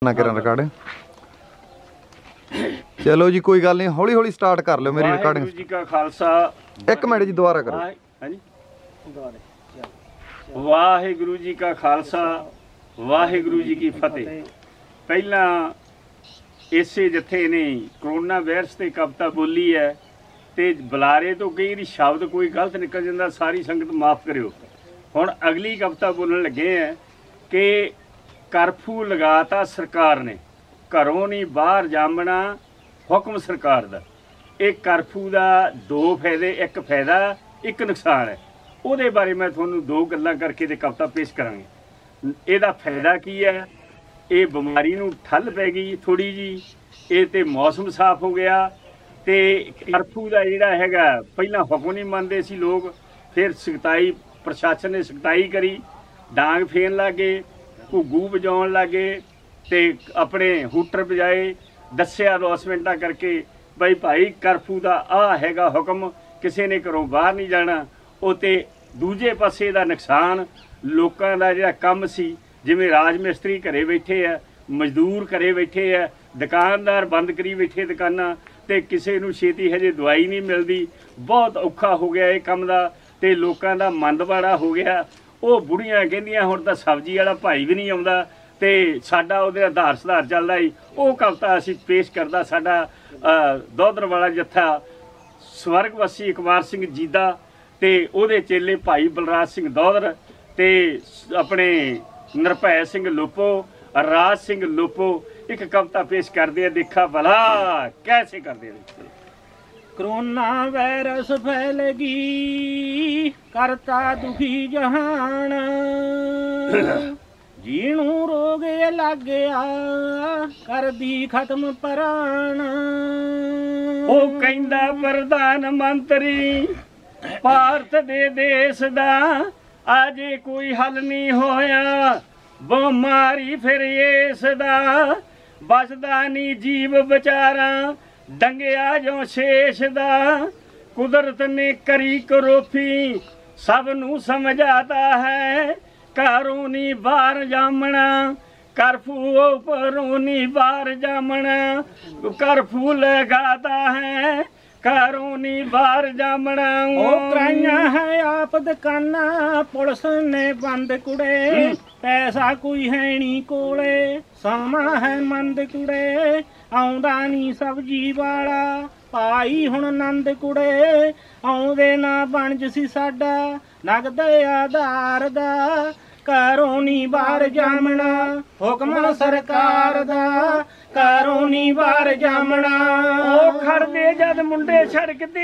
ना करें रिकॉर्डिंग। चलो जी कोई गल नहीं, हौली हौली स्टार्ट कर लो मेरी रिकॉर्डिंग। जी का खालसा। एक मिनट जी दोबारा करो। वाहिगुरु जी का खालसा वाहिगुरु जी की फतेह। पहला इसे जथे ने कोरोना वायरस ते कविता बोली है ते बुलारे तो कई बार शब्द कोई गलत निकल जाता, सारी संगत माफ़ करियो। हुण अगली कविता बोलण लगे हैं कि कर्फ्यू लगाता सरकार ने, घरों नहीं बाहर जामना हुक्म सरकार दा। एक कर्फ्यू का दो फायदे, एक फायदा एक नुकसान है। ਉਹਦੇ बारे मैं ਤੁਹਾਨੂੰ दो गल्लां करके ते कविता पेश करांगे। ਇਹਦਾ फायदा की है, ये बीमारी नूं ठल पै गई थोड़ी जी, ये तो मौसम साफ हो गया। तो कर्फ्यू का जिहड़ा हैगा पहलां हुक्म नहीं मनदे सी लोग, फिर सख्ताई प्रशासन ने सख्ताई करी, डांग फेन लगे, घुग्गू वजाउण लगे ते अपने हूटर बजाए, दस्सिया अनाउंसमेंटां करके बई भाई कर्फ्यू का आ हैगा हुक्म, किसी ने घरों बाहर नहीं जाना। उते दूजे पासे दा नुकसान लोकां दा जिहड़ा काम सी, जिवें राज मिस्त्री घरे बैठे है, मजदूर घरे बैठे है, दुकानदार बंद करी बैठे दुकानां, ते किसी नूं छेती हजे दवाई नहीं मिलदी, बहुत औखा हो गया ये काम दा, ते लोकां दा मंदवाड़ा हो गया। वो बुढ़ियां कहंदियां हुण तां सब्जी वाला भाई भी नहीं आउंदा ते साडा उहदे आधार सुधार चलदा ही। वो कविता असीं पेश करदा साडा दोधर वाला जत्था स्वर्गवासी इकबार सिंह जीदा ते ਉਹਦੇ चेले भाई बलराज सिंह दोधर ते अपने निरभै सिंह लोपो, राज सिंह लोपो एक कविता पेश करते हैं। देखा भला कैसे करते हैं। कोरोना वायरस फैलगी करता दुखी जहान, जीणू रोग लग गया कर दी खत्म प्राण। वो कहंदा प्रधान मंत्री भारत दे देश दा अजे कोई हल नहीं होया, बीमारी फिर इस दा बचदा नहीं जीव बचारा, डंगिया जो शेष दा कुदरत ने करी करोफी, सब नू समझाता है घरों नहीं बाहर जामना, कर्फ्यू परों नहीं बाहर जामना, कर्फ्यू लगाता है घरों नहीं बाहर जामना। कराइया है आप दुकाना पुलिस ने बंद कुड़े, पैसा कोई है नी कोले, सामा है मंद कुड़े, आउंदा नी सब्जी वाला पाई हुण नंद कुड़े, आउंदे ना बनज सी साडा नगदे आधार दा, घरों नी बाहर जामना हुक्म सरकार दा, घरों नी बाहर जामना। ओ खड़दे जद मुंडे सड़क ते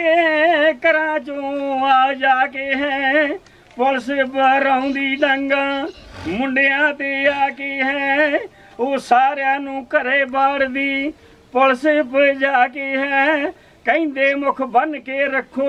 घरां चों आ जाके है, पुलिस बरौंदी डंगा मुंडियां ते आके है, वो सारियां नूं घरे बाड़दी पुलिस भजा के है, कहंदे मुख बन के रखो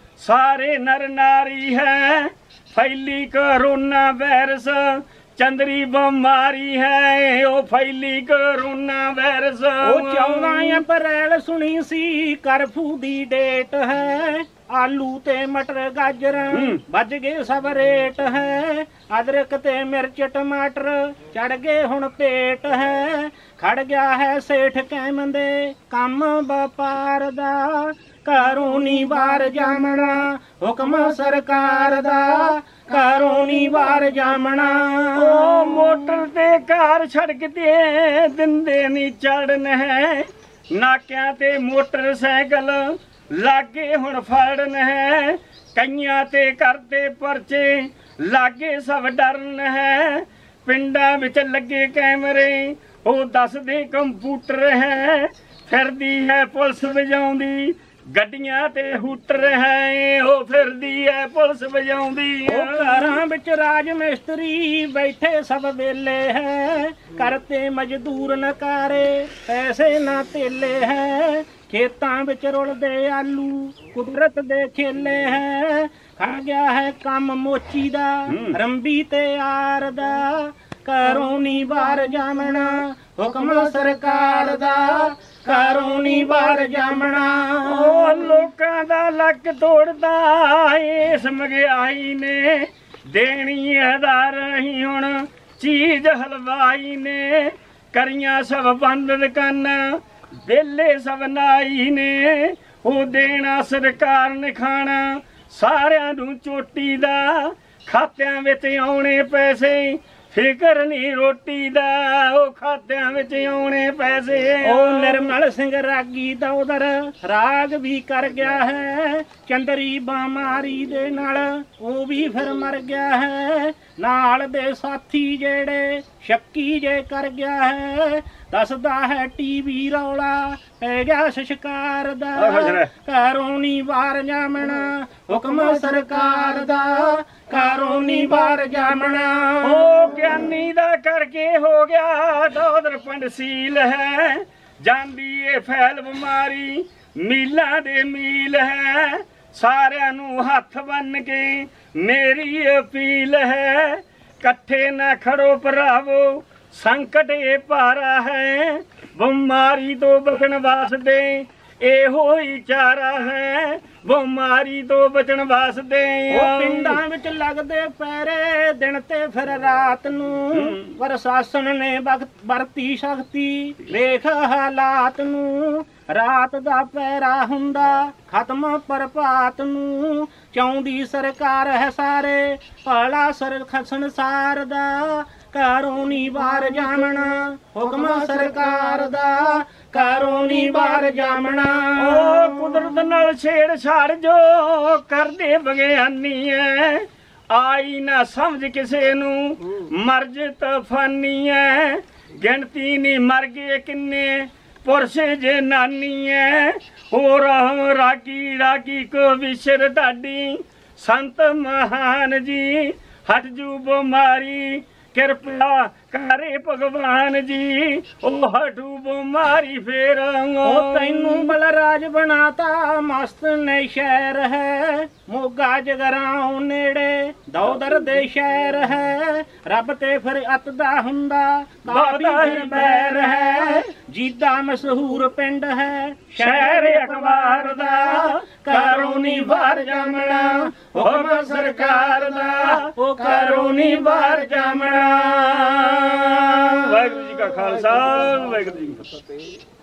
सारे नर नारी है, फैली कोरोना वायरस चंदरी बीमारी है, ओ फैली कोरोना वायरस। ओ 14 अप्रैल सुनी सी कर्फ्यू दी डेट है, आलू ते मटर गाजर बज गए सब रेट है, अदरक ते मिर्च टमाटर चढ़ गए हुण पेट है, खड़ गया है सेठ कहमंदे कम व्यापार दा, घरों नी बाहर जामना हुक्म सरकार दा, घरों नी बाहर जामना। ओ मोटर ते कार सड़क ते दिंदे नी चढ़न है, नाकियां ते मोटरसाइकिल लागे हुण फड़न है, कईयां ते करते परचे लागे सब डरन है, पिंडां विच लगे कैमरे ओ दसदे कंप्यूटर है, फिरदी है पुलिस वजाउंदी गड्डियां ते हूटर है, ओ फिरदी है पुलिस वजाउंदी। घरां विच राज मिस्त्री बैठे सब वेले है, करते मजदूर नकारे पैसे ना तेले है, खेतां विच रुलदे आलू कुदरत दे खेले है, खा गया है कम मोची दा रंबी ते यार दा, घरों नी बाहर जामना हुक्म सरकार दा, घरों नी बाहर जामना। ओ लोकां दा लक तोड़दा इस महंगाई ने, देनी आधार ही हुण चीज हलवाई ने, ਕਰੀਆਂ ਸਭ ਬੰਦ ਦੁਕਾਨਾਂ ਵਿਹਲੇ ਸਭ ਨਾਈ ਨੇ ਉਹ ਦੇਣਾ ਸਰਕਾਰ ਨੇ ਖਾਣਾ ਸਾਰਿਆਂ ਨੂੰ ਚੋਟੀ ਦਾ ਖਾਤਿਆਂ ਵਿੱਚ ਆਉਣੇ ਪੈਸੇ ਫਿਕਰ ਨਹੀਂ ਰੋਟੀ ਦਾ ਉਹ ਖਾਤਿਆਂ ਵਿੱਚ ਆਉਣੇ ਪੈਸੇ ਉਹ ਨਿਰਮਲ ਸਿੰਘ ਰਾਗੀ ਦਾ ਉਧਰ ਰਾਗ ਵੀ ਕਰ ਗਿਆ ਹੈ ਚੰਦਰੀ ਬਿਮਾਰੀ ਦੇ ਨਾਲ ਉਹ ਵੀ ਫਿਰ ਮਰ ਗਿਆ ਹੈ ਨਾਲ ਦੇ ਸਾਥੀ ਜਿਹੜੇ ਸ਼ੱਕੀ ਜੇ ਕਰ ਗਿਆ ਹੈ ਦੱਸਦਾ ਹੈ ਟੀਵੀ ਰੌਲਾ ਪੈ ਗਿਆ ਸ਼ਿਕਾਰ ਦਾ ਘਰੋਂ ਨੀ ਬਾਹਰ ਜਾਮਣਾ ਹੁਕਮ ਸਰਕਾਰ ਦਾ ਘਰੋਂ ਨੀ ਬਾਹਰ ਜਾਮਣਾ ਉਹ ਗਿਆਨੀ ਦਾ ਕਰਕੇ ਹੋ ਗਿਆ ਦੋਦਰ ਪਿੰਡ ਸੀਲ ਹੈ ਜਾਂਦੀ ਏ ਫੈਲ ਬਿਮਾਰੀ ਮੀਲਾਂ ਦੇ ਮੀਲ ਹੈ ਸਾਰਿਆਂ ਨੂੰ ਹੱਥ ਬੰਨ ਕੇ ਮੇਰੀ ਅਪੀਲ ਹੈ ਇਕੱਠੇ ਨਾ ਖੜੋ ਭਰਾਵੋ ਸੰਕਟ ਇਹ ਭਾਰਾ ਹੈ ਬਿਮਾਰੀ ਤੋਂ ਬਚਣ ਵਾਸਤੇ ਇਹੋ ਹੀ ਚਾਰਾ ਹੈ ਬਿਮਾਰੀ ਤੋਂ ਬਚਣ ਵਾਸਤੇ ਉਹ ਪਿੰਡਾਂ ਵਿੱਚ ਲੱਗਦੇ ਪੈਰੇ ਦਿਨ ਤੇ ਫਿਰ ਰਾਤ ਨੂੰ ਪ੍ਰਸ਼ਾਸਨ ਨੇ ਵਰਤੀ ਸ਼ਕਤੀ ਵੇਖ ਹਾਲਾਤ ਨੂੰ ਰਾਤ ਦਾ ਪੈਰਾ ਹੁੰਦਾ ਖਤਮ ਪ੍ਰਭਾਤ ਨੂੰ ਚਾਹੁੰਦੀ ਸਰਕਾਰ ਹੈ ਸਾਰੇ ਭਲਾ ਸੰਸਾਰ ਦਾ ਘਰੋਂ ਨੀ ਬਾਹਰ ਜਾਮਣਾ ਹੁਕਮ ਸਰਕਾਰ ਦਾ ਘਰੋਂ ਨੀ ਬਾਹਰ ਜਾਮਣਾ ਉਹ ਕੁਦਰਤ ਨਾਲ ਛੇੜਛਾੜ ਜੋ ਕਰਦੇ ਵਿਗਿਆਨੀ ਐ ਆਈ ਨਾ ਸਮਝ ਕਿਸੇ ਨੂੰ ਮਰਜ ਤਫਾਨੀ ਐ ਗਿਣਤੀ ਨਹੀਂ ਮਰ ਗਏ ਕਿੰਨੇ ਪੁਰਸ਼ ਜਨਾਨੀ ਐ ਹੋਰ ਰਾਗੀ ਕੋ ਵਿਸ਼ਰ ਢਾਡੀ ਸੰਤ ਮਹਾਨ ਜੀ ਹਟ ਜੂ ਬਿਮਾਰੀ ਕਿਰਪਾ ਕਰੇ ਭਗਵਾਨ ਜੀ ਉਹ ਹਟੂ ਬਿਮਾਰੀ ਫੇਰ ਉਹ ਤੈਨੂੰ ਬਲਰਾਜ ਬਣਾਤਾ ਮਸਤ ਨੇ ਸ਼ਹਿਰ ਹੈ ਮੋਗਾ ਜਗਰਾਉਂ ਨੇੜੇ ਦੌਦਰ ਦੇ ਸ਼ਹਿਰ ਹੈ ਰੱਬ ਤੇ ਫਿਰ ਅਤ ਦਾ ਹੁੰਦਾ ਕਾਬੀ ਫਿਰ ਬੈਰ ਹੈ ਜੀਦਾ ਮਸ਼ਹੂਰ ਪਿੰਡ ਹੈ ਸ਼ਹਿਰ ਅਖਬਾਰ ਦਾ ਘਰੋਂ ਨੀ ਬਾਹਰ ਜਾਮਣਾ ਹੁਕਮ ਸਰਕਾਰ ਦਾ ਉਹ ਘਰੋਂ ਨੀ ਬਾਹਰ ਜਾਮਣਾ ਵਾਹਿਗੁਰੂ ਜੀ ਕਾ ਖਾਲਸਾ ਵਾਹਿਗੁਰੂ ਜੀ ਕੀ ਫਤਿਹ।